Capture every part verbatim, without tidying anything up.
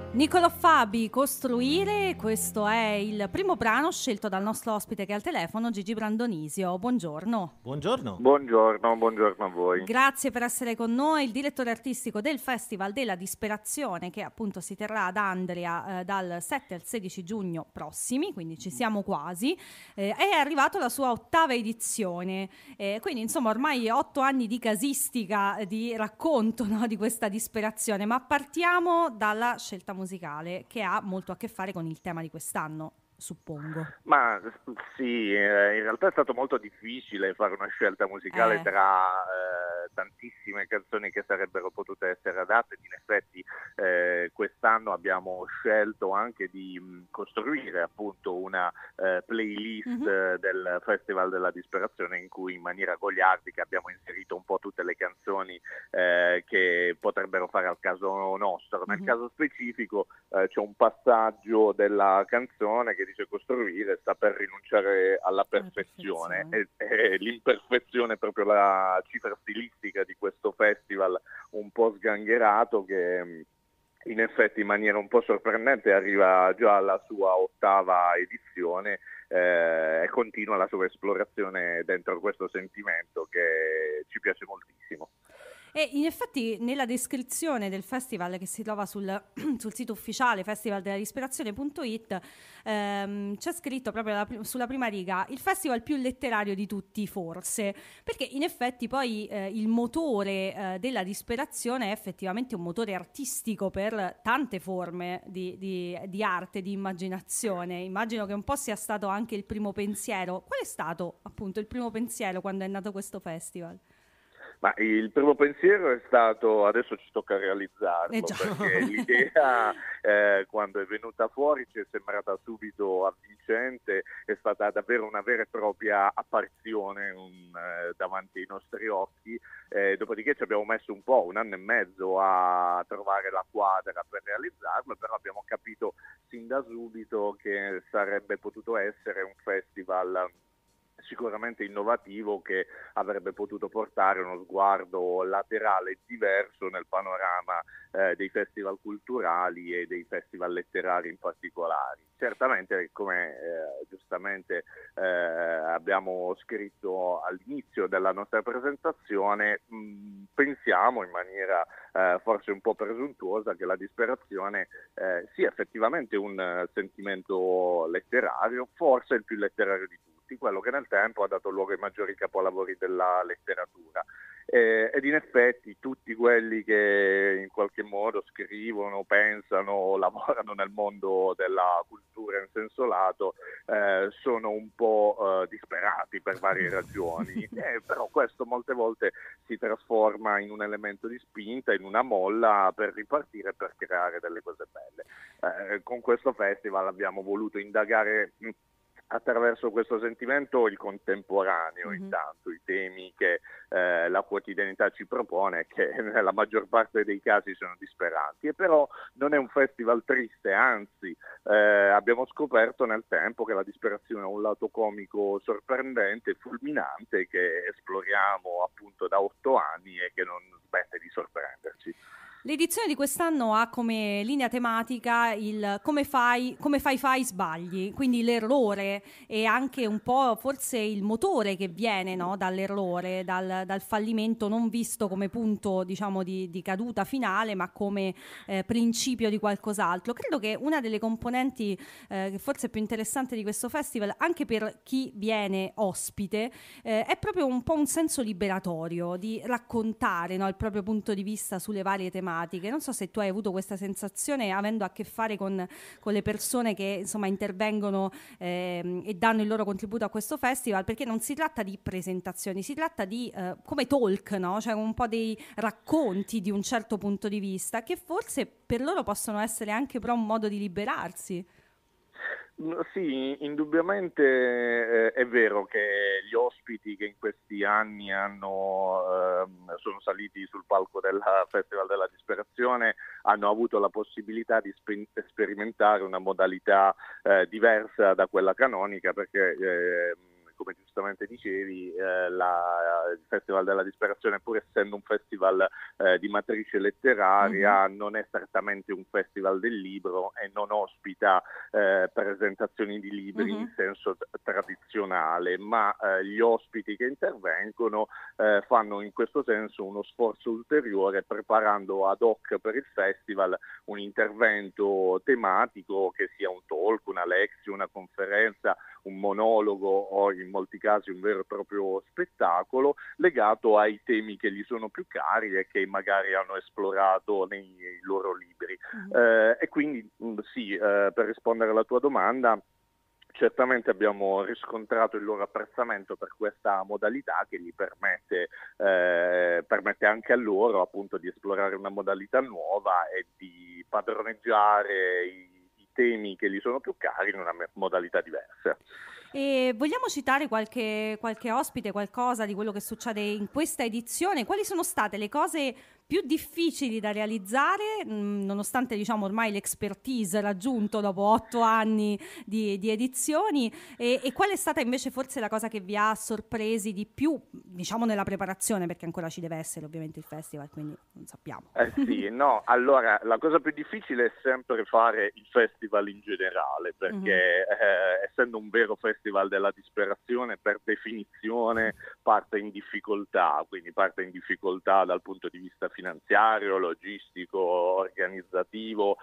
Niccolò Fabi, Costruire, questo è il primo brano scelto dal nostro ospite che è al telefono, Gigi Brandonisio. Buongiorno. Buongiorno. Buongiorno, buongiorno a voi. Grazie per essere con noi, il direttore artistico del Festival della Disperazione che appunto si terrà ad Andria eh, dal sette al sedici giugno prossimi, quindi ci siamo quasi. Eh, è arrivato la sua ottava edizione, eh, quindi insomma ormai otto anni di casistica, di racconto, no, di questa disperazione, ma partiamo dalla scelta musicale che ha molto a che fare con il tema di quest'anno, suppongo. Ma sì, eh, in realtà è stato molto difficile fare una scelta musicale Eh. tra eh, tantissime canzoni che sarebbero potute essere adatte. In effetti eh, quest'anno abbiamo scelto anche di mh, costruire appunto una eh, playlist Mhm. eh, del Festival della Disperazione in cui in maniera goliardica abbiamo inserito un po' tutte le canzoni eh, che potrebbero fare al caso nostro. Nel Mhm. caso specifico eh, c'è un passaggio della canzone che dice costruire sta per rinunciare alla perfezione, perfezione. e, e l'imperfezione è proprio la cifra stilistica di questo festival un po' sgangherato che in effetti in maniera un po' sorprendente arriva già alla sua ottava edizione eh, e continua la sua esplorazione dentro questo sentimento che ci piace moltissimo. E in effetti nella descrizione del festival che si trova sul, sul sito ufficiale festivaldeladisperazione punto it ehm, c'è scritto proprio la, sulla prima riga il festival più letterario di tutti forse, perché in effetti poi eh, il motore eh, della disperazione è effettivamente un motore artistico per tante forme di, di, di arte, di immaginazione. Immagino che un po' sia stato anche il primo pensiero. Qual è stato appunto il primo pensiero quando è nato questo festival? Ma il primo pensiero è stato, adesso ci tocca Eh realizzarlo, già. perché l'idea eh, quando è venuta fuori ci è sembrata subito avvincente, è stata davvero una vera e propria apparizione un, eh, davanti ai nostri occhi, eh, dopodiché ci abbiamo messo un po', un anno e mezzo a trovare la quadra per realizzarlo, però abbiamo capito sin da subito che sarebbe potuto essere un festival sicuramente innovativo che avrebbe potuto portare uno sguardo laterale e diverso nel panorama eh, dei festival culturali e dei festival letterari in particolare. Certamente, come eh, giustamente eh, abbiamo scritto all'inizio della nostra presentazione, mh, pensiamo in maniera eh, forse un po' presuntuosa che la disperazione eh, sia effettivamente un uh, sentimento letterario, forse il più letterario di tutti, quello che nel tempo ha dato luogo ai maggiori capolavori della letteratura. Eh, ed in effetti tutti quelli che in qualche modo scrivono, pensano, lavorano nel mondo della cultura in senso lato eh, sono un po' eh, disperati per varie ragioni, eh, però questo molte volte si trasforma in un elemento di spinta, in una molla per ripartire, per creare delle cose belle. Eh, con questo festival abbiamo voluto indagare attraverso questo sentimento il contemporaneo, Mm-hmm. intanto i temi che eh, la quotidianità ci propone, che nella maggior parte dei casi sono disperanti, e però non è un festival triste, anzi eh, abbiamo scoperto nel tempo che la disperazione ha un lato comico sorprendente, fulminante, che esploriamo appunto da otto anni e che non smette di sorprenderci. L'edizione di quest'anno ha come linea tematica il come fai, come fai, fai, sbagli, quindi l'errore e anche un po' forse il motore che viene, no, dall'errore, dal, dal fallimento non visto come punto, diciamo, di, di caduta finale, ma come eh, principio di qualcos'altro. Credo che una delle componenti eh, che forse è più interessante di questo festival, anche per chi viene ospite, eh, è proprio un po' un senso liberatorio di raccontare, no, il proprio punto di vista sulle varie tematiche. Non so se tu hai avuto questa sensazione avendo a che fare con, con le persone che insomma intervengono ehm, e danno il loro contributo a questo festival, perché non si tratta di presentazioni, si tratta di eh, come talk, no? Cioè un po' dei racconti di un certo punto di vista che forse per loro possono essere anche però un modo di liberarsi. Sì, indubbiamente eh, è vero che gli ospiti che in questi anni hanno, eh, sono saliti sul palco del Festival della Disperazione hanno avuto la possibilità di spe- sperimentare una modalità eh, diversa da quella canonica, perché eh, come giustamente dicevi, eh, la, il Festival della Disperazione, pur essendo un festival eh, di matrice letteraria, mm-hmm. non è strettamente un festival del libro e non ospita eh, presentazioni di libri mm-hmm. in senso t- tradizionale, ma eh, gli ospiti che intervengono eh, fanno in questo senso uno sforzo ulteriore, preparando ad hoc per il festival un intervento tematico, che sia un talk, una lezione, una conferenza, un monologo o in molti casi un vero e proprio spettacolo legato ai temi che gli sono più cari e che magari hanno esplorato nei loro libri. Mm-hmm. Eh, e quindi sì, eh, per rispondere alla tua domanda, certamente abbiamo riscontrato il loro apprezzamento per questa modalità che gli permette, eh, permette anche a loro appunto di esplorare una modalità nuova e di padroneggiare i temi che gli sono più cari in una modalità diversa. E vogliamo citare qualche, qualche ospite, qualcosa di quello che succede in questa edizione? Quali sono state le cose più difficili da realizzare, mh, nonostante diciamo ormai l'expertise raggiunto dopo otto anni di, di edizioni, e, e qual è stata invece forse la cosa che vi ha sorpresi di più, diciamo nella preparazione, perché ancora ci deve essere ovviamente il festival, quindi non sappiamo. Eh sì, no, allora la cosa più difficile è sempre fare il festival in generale, perché mm-hmm. eh, essendo un vero festival della disperazione, per definizione parte in difficoltà, quindi parte in difficoltà dal punto di vista finanziario, logistico, organizzativo,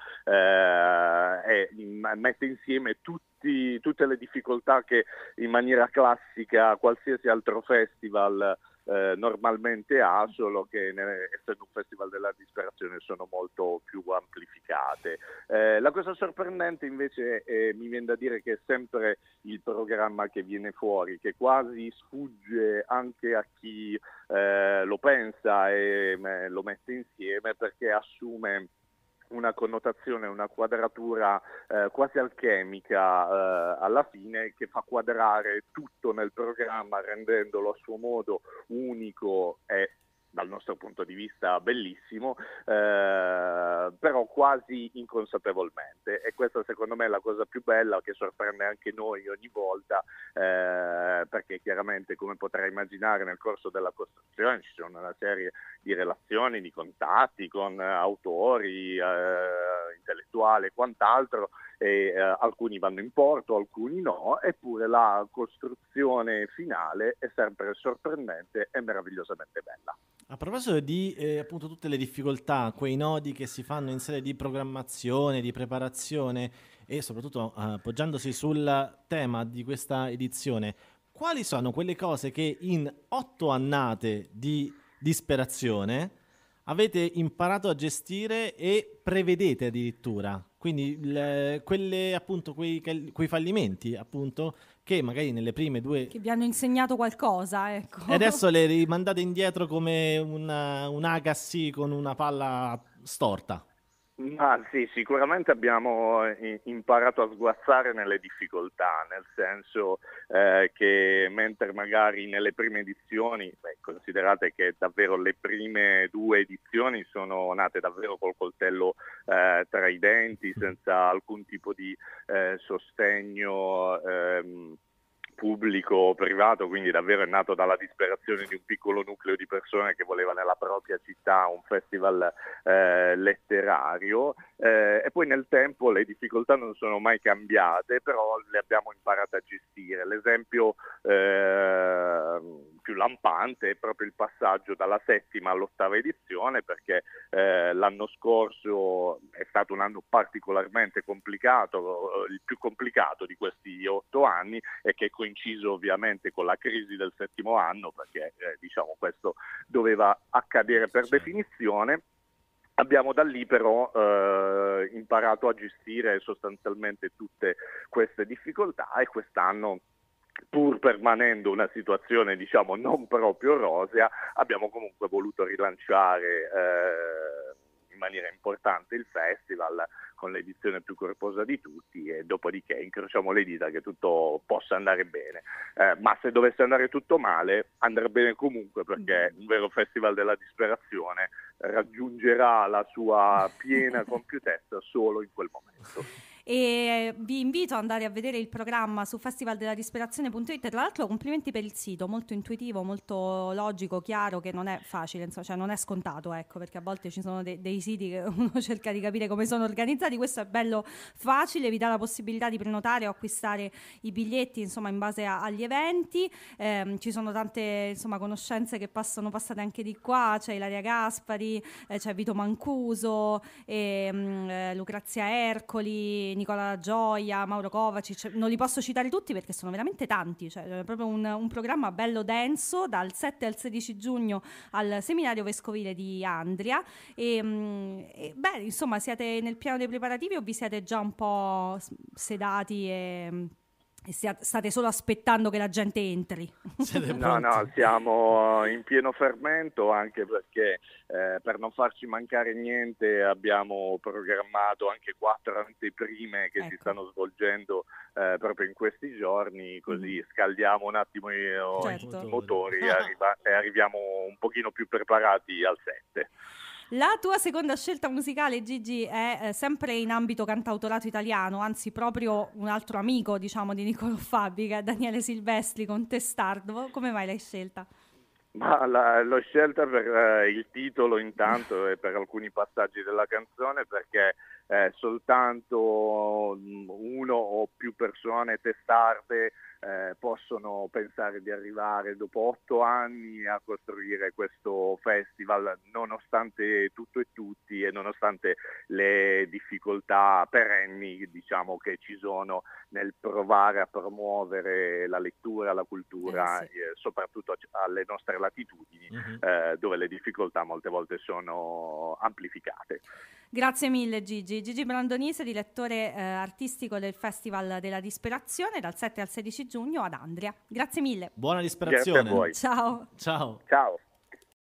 eh, e mette insieme tutti, tutte le difficoltà che in maniera classica qualsiasi altro festival eh, normalmente ha, solo che ne, essendo un festival della disperazione sono molto più amplificate. Eh, la cosa sorprendente invece è, mi viene da dire, che è sempre il programma che viene fuori, che quasi sfugge anche a chi eh, lo pensa e eh, lo mette insieme, perché assume una connotazione, una quadratura eh, quasi alchemica eh, alla fine, che fa quadrare tutto nel programma, rendendolo a suo modo unico e dal nostro punto di vista bellissimo, eh, però quasi inconsapevolmente, e questa secondo me è la cosa più bella, che sorprende anche noi ogni volta, eh, perché chiaramente, come potrai immaginare, nel corso della costruzione ci sono una serie di relazioni, di contatti con autori, eh, intellettuali e quant'altro, e eh, alcuni vanno in porto, alcuni no, eppure la costruzione finale è sempre sorprendente e meravigliosamente bella. A proposito di eh, appunto tutte le difficoltà, quei nodi che si fanno in sede di programmazione, di preparazione e soprattutto eh, appoggiandosi sul tema di questa edizione, quali sono quelle cose che in otto annate di disperazione avete imparato a gestire e prevedete addirittura? Quindi le, quelle appunto quei, quei fallimenti appunto che magari nelle prime due che vi hanno insegnato qualcosa, ecco. E adesso le rimandate indietro come una, un Agassi con una palla storta. Ma sì, sicuramente abbiamo imparato a sguazzare nelle difficoltà, nel senso eh, che mentre magari nelle prime edizioni, beh, considerate che davvero le prime due edizioni sono nate davvero col coltello eh, tra i denti, senza alcun tipo di eh, sostegno ehm, pubblico o privato, quindi davvero è nato dalla disperazione di un piccolo nucleo di persone che voleva nella propria città un festival eh, letterario, eh, e poi nel tempo le difficoltà non sono mai cambiate, però le abbiamo imparate a gestire. L'esempio eh, più lampante è proprio il passaggio dalla settima all'ottava edizione, perché eh, l'anno scorso è stato un anno particolarmente complicato, il più complicato di questi otto anni, e che coinciso ovviamente con la crisi del settimo anno, perché eh, diciamo questo doveva accadere per definizione. Abbiamo da lì però eh, imparato a gestire sostanzialmente tutte queste difficoltà, e quest'anno, pur permanendo una situazione diciamo non proprio rosea, abbiamo comunque voluto rilanciare eh, in maniera importante il festival con l'edizione più corposa di tutti, e dopodiché incrociamo le dita che tutto possa andare bene, eh, ma se dovesse andare tutto male andrà bene comunque, perché un vero festival della disperazione raggiungerà la sua piena compiutezza solo in quel momento. e vi invito ad andare a vedere il programma su festivaldeladisperazione punto it. Tra l'altro complimenti per il sito, molto intuitivo, molto logico, chiaro, che non è facile, insomma, cioè non è scontato, ecco, perché a volte ci sono de- dei siti che uno cerca di capire come sono organizzati. Questo è bello facile, vi dà la possibilità di prenotare o acquistare i biglietti, insomma, in base a- agli eventi. Eh, ci sono tante, insomma, conoscenze che passano passate anche di qua, c'è Ilaria Gaspari, eh, c'è Vito Mancuso, e, mh, eh, Lucrezia Ercoli, Nicola Gioia, Mauro Kovacic. Non li posso citare tutti perché sono veramente tanti, cioè è proprio un, un programma bello denso dal sette al sedici giugno al seminario vescovile di Andria e, mh, e beh, insomma, siete nel piano dei preparativi o vi siete già un po' sedati e, e state solo aspettando che la gente entri? No, no, siamo in pieno fermento, anche perché eh, per non farci mancare niente abbiamo programmato anche quattro anteprime che ecco. si stanno svolgendo eh, proprio in questi giorni, così mm. scaldiamo un attimo i, certo. i motori e, arriva, e arriviamo un pochino più preparati al sette. La tua seconda scelta musicale, Gigi, è eh, sempre in ambito cantautorato italiano, anzi proprio un altro amico, diciamo, di Niccolò Fabi, che è Daniele Silvestri con Testardo. Come mai l'hai scelta? Ma la, l'ho scelta per eh, il titolo intanto e per alcuni passaggi della canzone, perché eh, soltanto uno o più persone testarde eh, possono pensare di arrivare dopo otto anni a costruire questo festival, nonostante tutto e tutti e nonostante le difficoltà perenni, diciamo, che ci sono nel provare a promuovere la lettura, la cultura, eh sì. eh, soprattutto alle nostre latitudini, uh-huh. eh, dove le difficoltà molte volte sono amplificate. Grazie mille Gigi. Gigi Brandonise, direttore eh, artistico del Festival della Disperazione dal sette al sedici giugno ad Andria. Grazie mille. Buona disperazione. Grazie a voi. Ciao. Ciao. Ciao.